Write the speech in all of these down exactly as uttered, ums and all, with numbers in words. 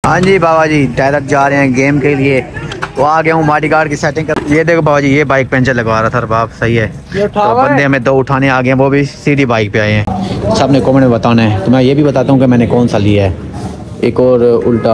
हाँ जी बाबा जी डायरेक्ट जा रहे हैं गेम के लिए। वो आ गया हूँ माडी गार्ड की सेटिंग कर। ये देखो बाबा जी ये बाइक पंचर लगवा रहा था बाप सही है। तो बंदे हमें दो उठाने आ गए हैं, वो भी सीधी बाइक पे आए हैं। सब ने कमेंट में बताना है तो मैं ये भी बताता हूँ कि मैंने कौन सा लिया है। एक और उल्टा।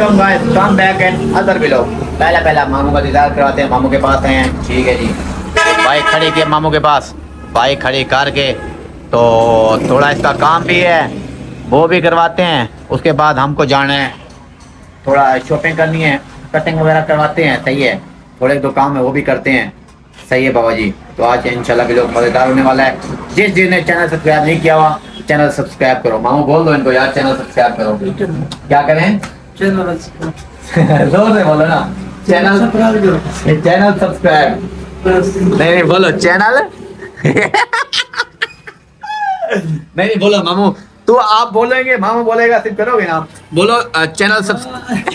पहला पहला मामू का दीदार करवाते हैं, मामू के पास आए हैं। ठीक है जी, बाइक खड़ी की मामू के पास, बाइक खड़ी करके तो थोड़ा इसका काम भी है वो भी करवाते हैं। उसके बाद हमको जाना है, थोड़ा शॉपिंग करनी है, कटिंग वगैरह करवाते हैं। सही है, थोड़े दो काम है वो भी करते हैं। सही है बाबा जी। तो आज इंशाल्लाह भी लोग मज़ेदार होने वाला है। जिस जिसने चैनल सब्सक्राइब नहीं किया हुआ चैनल सब्सक्राइब करो। मामू बोल दो इनको यार चैनल सब्सक्राइब करो। क्या करें? चैनल जोर से बोलो ना, चैनल चैनल सब्सक्राइब नहीं नहीं बोलो चैनल नहीं नहीं बोलो मामू, तो आप बोलेंगे मामू बोलेगा सिर्फ करोगे ना। बोलो चैनल सब्सक्राइब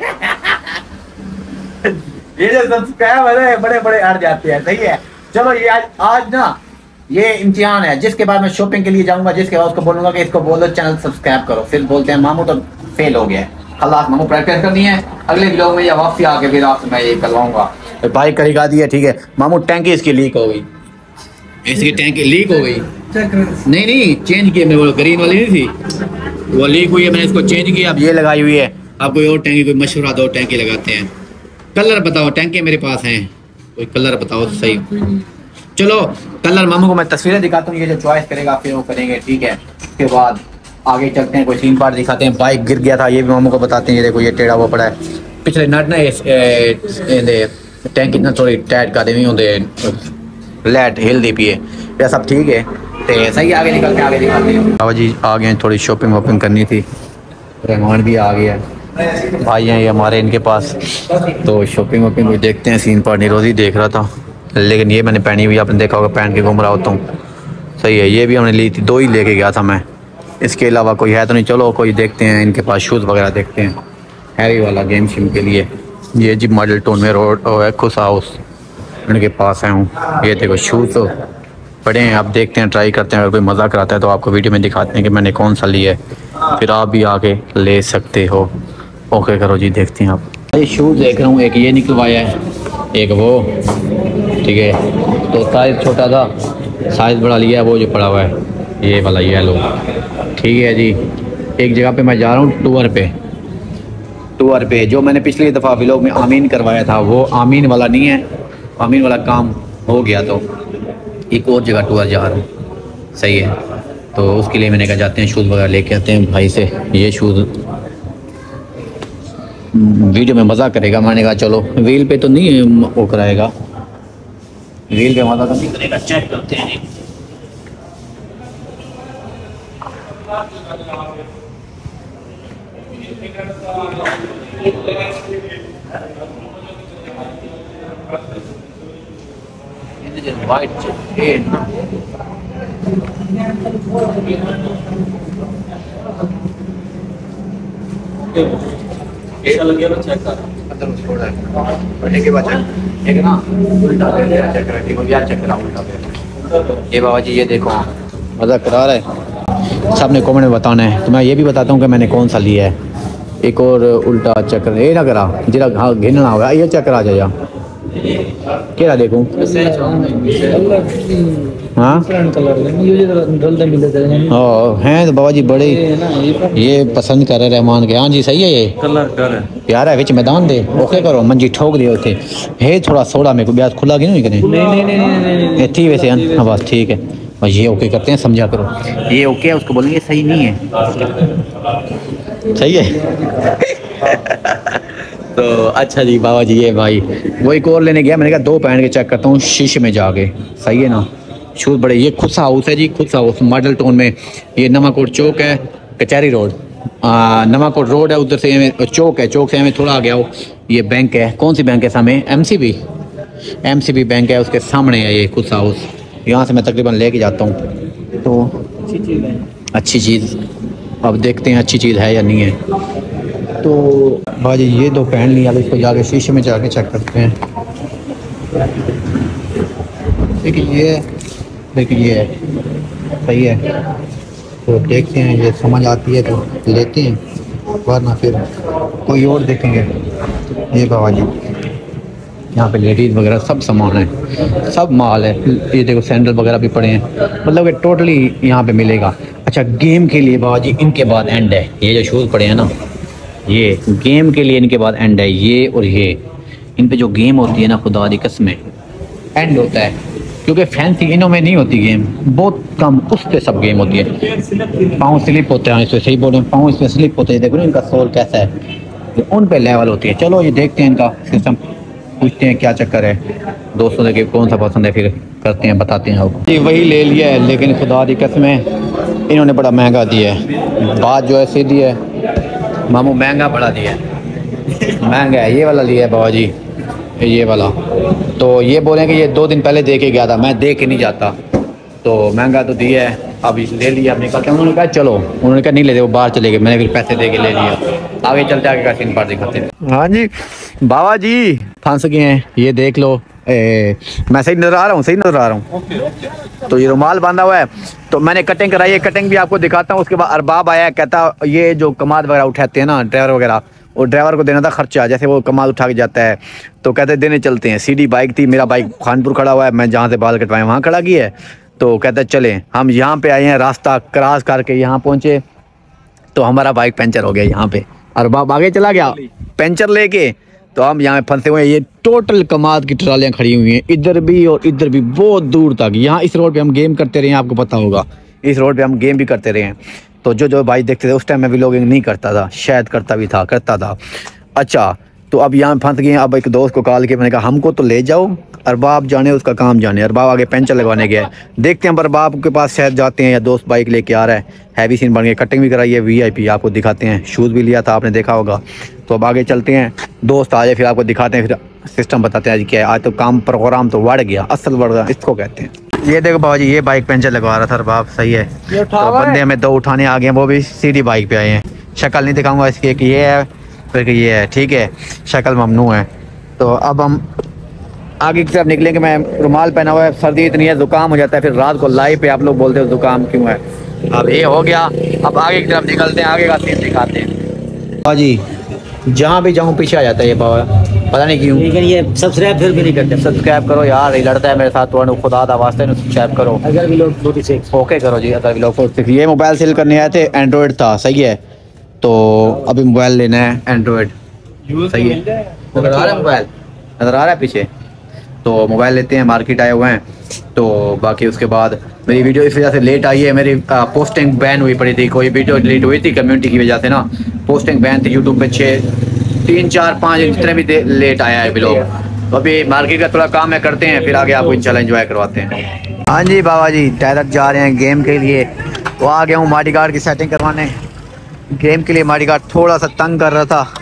ये जो सब्सक्राइब है बड़े बड़े अड़ जाते हैं। सही है, चलो ये आज आज ना ये इम्तिहान है। जिसके बाद मैं शॉपिंग के लिए जाऊंगा, जिसके बाद उसको बोलूंगा कि इसको बोलो चैनल सब्सक्राइब करो, फिर बोलते हैं मामू तो फेल हो गया। खलास मामू प्रैक्टिस करनी है, अगले व्लॉग में या वापसी आके फिर आपसे मैं ये करवाऊंगा। बाइक करेगा दिया ठीक है मामू, टैंकी इसकी लीक हो गई, इसकी टैंकी लीक हो गई। नहीं नहीं चेंज किया, मेरे वो ग्रीन वाली नहीं थी वो लीक हुई है, मैंने इसको चेंज किया। अब ये लगाई हुई है। आप कोई और टैंकी कोई मशवरा दो, टैंकी लगाते हैं। कलर बताओ, टैंकी मेरे पास हैं, कोई कलर बताओ सही। चलो कलर मामू को मैं तस्वीरें दिखाता हूँ, ये जो चॉइस करेगा फिर वो करेंगे। ठीक है, उसके बाद आगे चलते हैं, कोई सीन पार्ट दिखाते हैं। बाइक गिर गया था ये भी मामू को बताते हैं। ये देखो ये टेढ़ा हुआ पड़ा है, पिछले नट ना टैंक इतना थोड़ी टाइट कर देनी होंगे, लाइट हिल दी पिए ये सब ठीक है। तो सही आगे निकलते हैं, आगे दिखाते हैं। बाबा जी आ गए, थोड़ी शॉपिंग वॉपिंग करनी थी। रहमान भी आ गया, भाई हैं ये हमारे इनके पास। तो शॉपिंग वॉपिंग को देखते हैं। सीन पार्ट रोज़ देख रहा था, लेकिन ये मैंने पहनी हुई आपने देखा होगा, पहन के घूम रहा होता हूँ। सही है, ये भी हमने ली थी, दो ही लेके गया था मैं, इसके अलावा कोई है तो नहीं। चलो कोई देखते हैं इनके पास शूज़ वगैरह देखते हैं हैवी वाला गेम शिम के लिए। ये जी मॉडल टाउन में रोड खुश हाउस इनके पास आया हूँ। ये देखो शूज़ तो पड़े हैं, आप देखते हैं ट्राई करते हैं। अगर कोई मज़ा कराता है तो आपको वीडियो में दिखाते हैं कि मैंने कौन सा लिया है, फिर आप भी आके ले सकते हो। ओके करो जी, देखते हैं आप। ये शूज़ देख रहा हूँ, एक ये निकलवाया है, एक वो। ठीक है, तो साइज़ छोटा था, साइज़ बड़ा लिया है वो जो पड़ा हुआ है ये वाला येलो। ठीक है जी, एक जगह पे मैं जा रहा हूँ टूर पे, टूर पे जो मैंने पिछली दफ़ा व्लॉग में आमीन करवाया था वो आमीन वाला नहीं है, आमीन वाला काम हो गया। तो एक और जगह टूर जा रहा हूँ। सही है, तो उसके लिए मैंने कहा जाते हैं शूज़ वगैरह लेके आते हैं भाई से। ये शूज़ वीडियो में मज़ा करेगा, मैंने कहा चलो व्हील पे तो नहीं वो कराएगा, व्हील पे मज़ा तो नहीं करेगा। चेक करते हैं। वाइट ऐसा लग गया तो चेक कर अंदर छोड़ा है पढ़ने के बाद एक ना उल्टा दे दिया, चेक करा ठीक हो गया, चेक करा उल्टा दे। ये बाबा जी ये देखो मज़ा करा रहा है। सब ने कमेंट में बताना है तो मैं ये भी बताता हूँ कि मैंने कौन सा लिया है। एक और उल्टा चक्कर ये ना करा जरा हाँ घिनना होगा, ये चक्कर आ जाएगा क्या देखूँ। हाँ हैं तो बाबा जी बड़े ये पसंद कर रहे रहमान के। हाँ जी सही है, ये कलर कर यार है विच मैदान दे ओके करो मंजी ठोक दिए उसे है थोड़ा सोड़ा मेरे को ब्याज खुला गया नहीं करें नहीं नहीं नहीं थी वैसे। हाँ बस ठीक है, बस ये ओके करते हैं, समझा करो ये ओके है, उसको बोलेंगे सही नहीं है सही है। तो अच्छा जी बाबा जी ये भाई वो एक और लेने गया, मैंने कहा दो पहन के चेक करता हूँ शीशे में जाके। सही है ना, शूज़ बड़े। ये खुश हाउस है जी, खुश हाउस मॉडल टाउन में। ये नवाकोट चौक है, कचहरी रोड नवाकोट रोड है, उधर से चौक है, चौक से हमें थोड़ा आ गया हो ये बैंक है। कौन सी बैंक है सामने? M C B M C B bank है, उसके सामने है ये खुश हाउस। यहाँ से मैं तकरीबन लेके जाता हूँ। तो अच्छी चीज़ है, अच्छी चीज़ अब देखते हैं अच्छी चीज़ है या नहीं है। तो भाजी ये दो पहन लिया, इसको जाके शीशे में जाके चेक करते हैं। देखिए ये देखिए ये है, सही है। तो देखते हैं ये समझ आती है तो लेते हैं, वरना फिर कोई और देखेंगे। ये बाबा जी यहाँ पे लेडीज़ वगैरह सब सामान है, सब माल है। ये देखो सैंडल वगैरह भी पड़े हैं, मतलब कि टोटली यहाँ पे मिलेगा। अच्छा गेम के लिए बाबा जी इनके बाद एंड है। ये जो शूज़ पड़े हैं ना, ये गेम के लिए इनके बाद एंड है। ये और ये इन पे जो गेम होती है ना, खुदा दी कसमें एंड होता है, क्योंकि फैंसी इनों में नहीं होती गेम, बहुत कम उस पे सब गेम होती है। पाँव स्लिप होते हैं, इसमें सही बोल रहे हैं, पाँव इसमें स्लिप होते हैं। देखो ना इनका सोल कैसा है, तो उन पे लेवल होती है। चलो ये देखते हैं इनका सिस्टम, पूछते हैं क्या चक्कर है। दोस्तों देखिए कौन सा पसंद है, फिर करते हैं, बताते हैं आपको। ये वही ले लिया है, लेकिन खुदा दी कसमें इन्होंने बड़ा महंगा दिया है। बात जो है सीधी है, मामू महंगा बड़ा दिया है, महंगा है। ये वाला लिया है बाबा जी, ये वाला। तो ये बोले कि ये दो दिन पहले दे के गया था, मैं दे के नहीं जाता, तो महंगा तो दिया है। अब ले लिया, हमने कहा, उन्होंने कहा चलो, उन्होंने कहा नहीं लेते, वो बाहर चले गए। मैंने फिर पैसे दे के ले लिया। आगे चलते आगे का सीन पार दिखाते हैं। हाँ जी बाबा जी फंस गए हैं, ये देख लो। ए, मैं सही नजर आ रहा हूँ, सही नजर आ रहा हूँ। तो ये रुमाल बांधा हुआ है, तो मैंने कटिंग कराई है, कटिंग भी आपको दिखाता हूँ। उसके बाद अरबाब आया, कहता ये जो कमाद वगैरह उठाते हैं ना ड्राइवर वगैरह, और ड्राइवर को देना था खर्चा, जैसे वो कमाल उठा के जाता है, तो कहते देने चलते हैं। सीधी बाइक थी, मेरा बाइक खानपुर खड़ा हुआ है, मैं जहाँ से बाल कटवाए वहाँ खड़ा किया है। तो कहते चले, हम यहाँ पे आए हैं, रास्ता क्रॉस करके यहाँ पहुँचे, तो हमारा बाइक पंचर हो गया यहाँ पे। अरबाब आगे चला गया पंचर लेके, तो हम यहाँ फंसे हुए हैं। ये टोटल कमाद की ट्रालियाँ खड़ी हुई हैं, इधर भी और इधर भी, बहुत दूर तक। यहाँ इस रोड पे हम गेम करते रहे हैं, आपको पता होगा, इस रोड पे हम गेम भी करते रहे हैं। तो जो जो भाई देखते थे, उस टाइम मैं व्लॉगिंग नहीं करता था, शायद करता भी था, करता था। अच्छा तो अब यहाँ फंस गए हैं। अब एक दोस्त को कॉल किया, मैंने कहा हमको तो ले जाओ, अरबाब जाने उसका काम जाने। अरबाब आगे पंचर लगवाने गया है, देखते हैं अरबाब के पास शायद जाते हैं, या दोस्त बाइक लेके आ रहा है। हैवी सीन बन गया, कटिंग भी कराई है वीआईपी, आपको दिखाते हैं। शूज़ भी लिया था, आपने देखा होगा। तो अब आगे चलते हैं, दोस्त आ जाए फिर आपको दिखाते हैं, फिर सिस्टम बताते हैं आज क्या है। आज तो काम प्रोग्राम तो बढ़ गया, असल बढ़ गया, इसको कहते हैं। ये देखो बाबा जी, ये बाइक पंचर लगवा रहा था अरबाब, सही है। तो बंदे हमें दो उठाने आ गए हैं, वो भी सीधी बाइक पे आए हैं। शक्ल नहीं दिखाऊंगा इसकी, एक ये है फिर ये है, ठीक है, शक्ल ममनू है। तो अब हम आगे की तरफ निकलेंगे। मैं रुमाल पहना हुआ है, सर्दी इतनी है, जुकाम हो जाता है, फिर रात को लाइव पे आप लोग बोलते हो जुकाम क्यों है। अब ये हो गया, अब आगे की तरफ निकलते हैं, आगे का सीन दिखाते हैं। हाँ जी, जहाँ भी जाऊँ पीछे आ जाता है ये बाबा, पता नहीं क्यों। लेकिन ये सब्सक्राइब फिर भी नहीं करते। सब्सक्राइब करो यार, ये लड़ता है मेरे साथ, तो खुदा दा वास्ते सब्सक्राइब करो। अगर भी लोग फोर्टी सिक्स ओके करो जी, अगर भी लोग। ये मोबाइल सेल करने आए थे, एंड्रॉयड था, सही है। तो अभी मोबाइल लेना है एंड्रॉयड, सही है। नजर आ रहा है मोबाइल, नजर आ रहा है पीछे। तो मोबाइल लेते हैं, मार्केट आए हुए हैं। तो बाकी उसके बाद मेरी वीडियो इस वजह से लेट आई है, मेरी पोस्टिंग बैन हुई पड़ी थी, कोई वीडियो डिलीट हुई थी कम्युनिटी की वजह से ना, पोस्टिंग बैन थी यूट्यूब पे। छः तीन चार पाँच जितने भी लेट आया है व्लॉग। तो अभी मार्केट का थोड़ा काम है, करते हैं, फिर आगे आपको इंशाल्लाह एंजॉय करवाते हैं। हाँ जी बाबा जी, डायरेक्ट जा रहे हैं गेम के लिए। तो आ गया हूँ माडी गार्ड की सेटिंग करवाने गेम के लिए। माडी गार्ड थोड़ा सा तंग कर रहा था,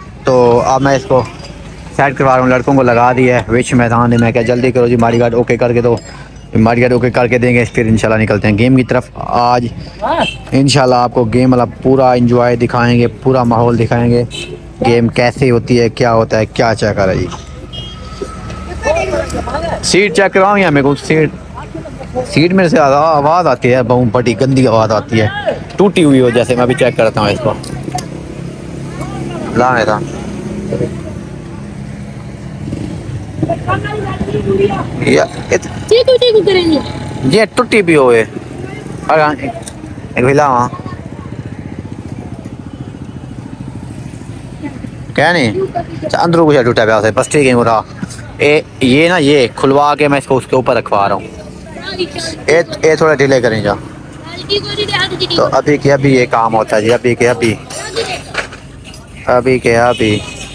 तो अब मैं इसको सेट करवा रहा हूँ। लड़कों को लगा दिया है विच मैदान में, मैं क्या जल्दी करो जी, माडी गार्ड ओके करके दो। माडी गार्ड ओके करके देंगे, फिर इंशाल्लाह निकलते हैं गेम की तरफ। आज इंशाल्लाह आपको गेम वाला पूरा एंजॉय दिखाएंगे, पूरा माहौल दिखाएंगे, गेम कैसे होती है, क्या होता है, क्या चक्कर है जी। सीट चेक करवाऊँ या मेरे को सीट सीट मेरे से आवाज़ आती है, बहुत बड़ी गंदी आवाज़ आती है, टूटी हुई हो जैसे। मैं अभी चेक करता हूँ इसको, ला था ये ये टूटी भी हो क्या नहीं अंदरों कुछ टूटा प्यास है, बस ठीक है। पूरा ए ये ना, ये खुलवा के मैं इसको उसके ऊपर रखवा रहा हूँ। ए, ए थोड़ा डिले करें जा। तो अभी क्या अभी ये काम होता है जी, अभी क्या अभी अभी क्या अभी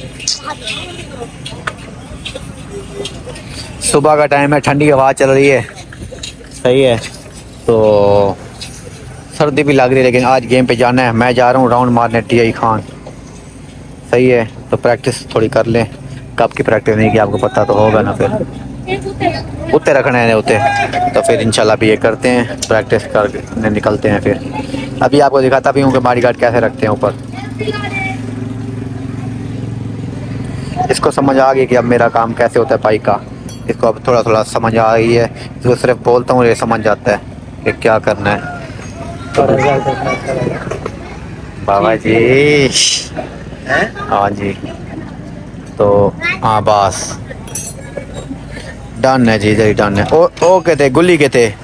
सुबह का टाइम है, ठंडी हवा चल रही है, सही है। तो सर्दी भी लग रही है, लेकिन आज गेम पे जाना है। मैं जा रहा हूँ राउंड मारने टी आई खान, सही है। तो प्रैक्टिस थोड़ी कर लें, कब की प्रैक्टिस नहीं की आपको पता तो होगा ना, फिर उत्ते रखने हैं उत्ते। तो फिर इंशाल्लाह भी ये करते हैं, प्रैक्टिस कर निकलते हैं। फिर अभी आपको दिखाता भी हूँ कि बॉडी गार्ड कैसे रखते हैं ऊपर। इसको समझ आ गई कि अब मेरा काम कैसे होता है बाइक का, इसको अब थोड़ा थोड़ा समझ आ गई है। इसको सिर्फ बोलता हूँ, ये समझ जाता है कि क्या करना है। तो बाबा जी हाँ जी, तो हाँ बस डन है जी, इधर ही डन है। ओ ओ के थे गुल्ली के थे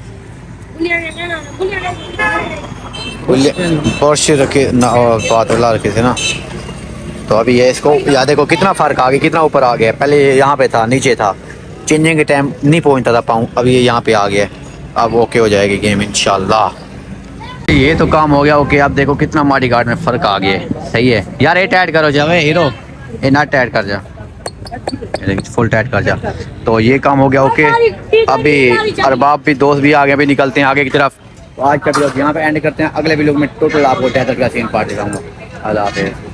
गुल्ली पोर्श रखे ना, बात रखे थे ना। तो अभी ये इसको याद देखो कितना फ़र्क आ गया, कितना ऊपर आ गया। पहले ये यहाँ पे था, नीचे था, चेंजिंग के टाइम नहीं पहुँचता था पाऊँ, अभी ये यहाँ पे आ गया। अब ओके हो जाएगी गेम इंशाल्लाह। ये तो काम हो गया ओके। अब देखो कितना माडी गार्ड में फ़र्क आ गया। सही है यार, ये टाइट करो जावे हीरो, ये ना टाइट कर जा, फुल टाइट कर जा। तो ये काम हो गया ओके। अभी अरबाब भी दोस्त भी आ गए, अभी निकलते हैं आगे की तरफ। तो आज का वीडियो यहाँ पे एंड करते हैं। अगले वीडियो में टोटल आपको डेजर्ट का सीन पार्ट दिखाऊंगा। अल्लाह हाफ़िज़।